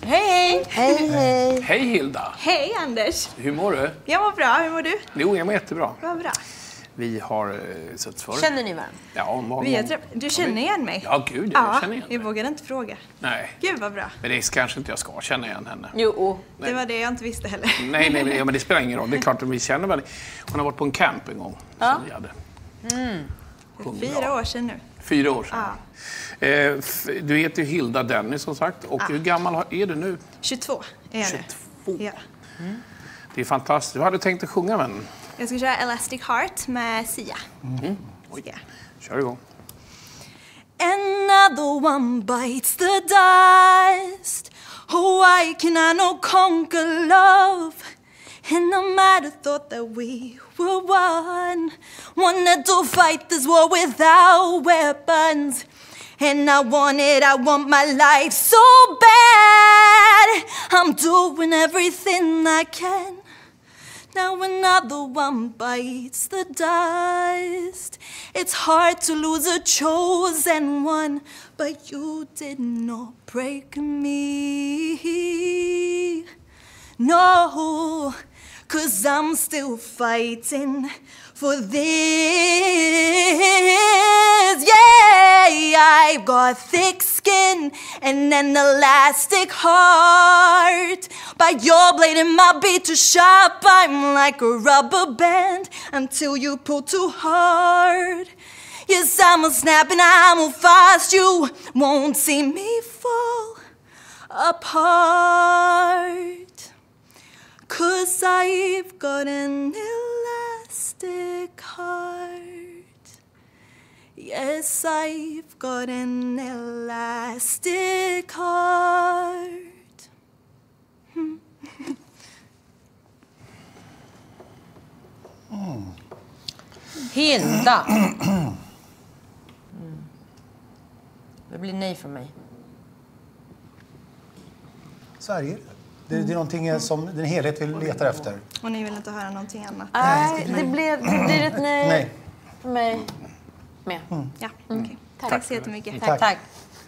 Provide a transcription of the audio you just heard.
Hej! Hej, hej! Hej Hilda! Hej Anders! Hur mår du? Jag mår bra, hur mår du? Jo, jag mår jättebra. Vad bra. Vi har sett förr. Känner ni varandra? Ja, Du känner igen mig? Ja, gud, jag känner igen jag dig. vågade inte fråga. Nej, Gud vad bra. men det kanske inte jag ska känna igen henne. Jo. Det var det jag inte visste heller. Nej, men det spelar ingen roll. Det är klart att vi känner väl. Hon har varit på en camp en gång. Som vi hade. För 4 år sedan nu. 4 år sedan. Du heter ju Hilda Dennis som sagt. Och hur gammal är du nu? 22 är jag nu. 22. Ja. Det är fantastiskt. Vad hade du tänkt att sjunga med? Jag ska köra Elastic Heart med Sia. Oj. Ska jag? Kör igång. Another one bites the dust. Oh, why can I not conquer love? And I might have thought that we were one. Wanted to fight this war without weapons. And I want my life so bad. I'm doing everything I can. Now another one bites the dust. It's hard to lose a chosen one, but you did not break me. No, 'cause I'm still fighting for this. Yeah, I've got thick skin and an elastic heart. But your blade and my beat too sharp. I'm like a rubber band until you pull too hard. Yes, I'm a snap and I'm a fast. You won't see me fall apart. 'Cause I've got an elastic heart. Yes, I've got an elastic heart. Hilda. Det blir nej för mig. Så är det är någonting som den helhet vi letar efter. Och ni vill inte höra någonting annat? Nej, det blir ett nej, Nej. för mig med. Ja, okej. Tack så jättemycket. Tack. Tack.